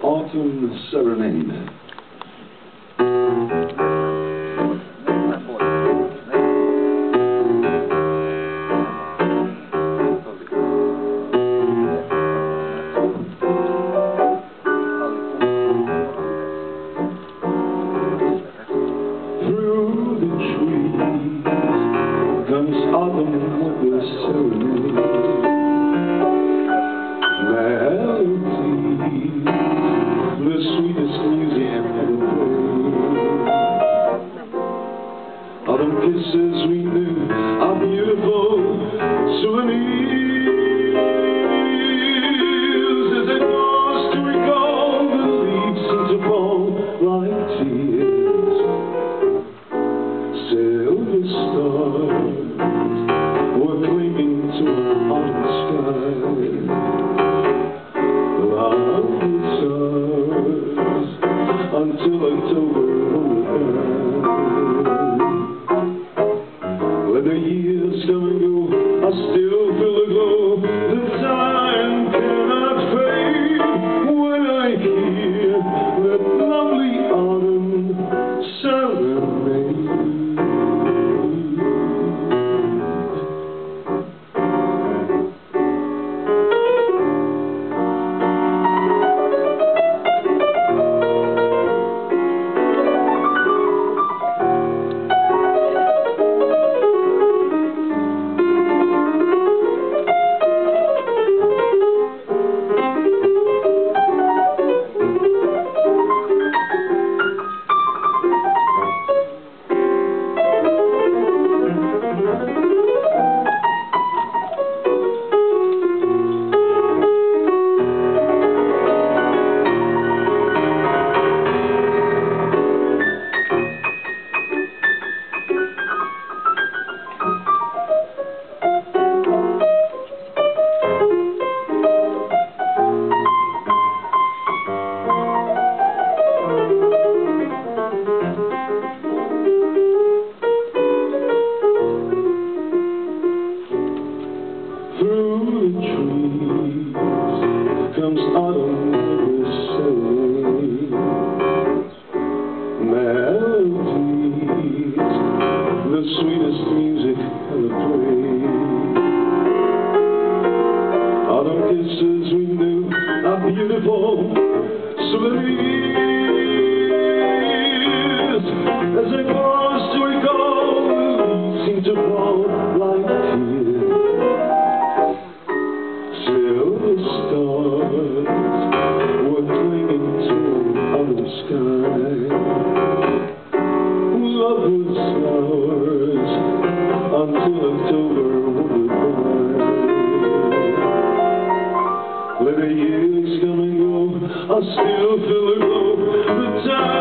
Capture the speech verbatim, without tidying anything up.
Autumn Serenade. Autumn with the serenade, melody, the sweetest music ever played. Autumn kisses we knew are beautiful souvenirs. As it was to recall, the leaves seem to fall like tears. Silver stars were clinging to an autumn sky. Love was ours until October would burn. When the years come and go, I still feel the glow. The time cannot fade when I hear that lovely autumn serenade. Through the trees comes autumn with the serenade, melodies, the sweetest music ever played. Autumn kisses we knew are beautiful souvenirs. As it was to recall, the leaves seem to fall like tears. Silver stars were clinging to an autumn sky. Love was ours until October would burn. Let the years come and go, I still feel the glow. The time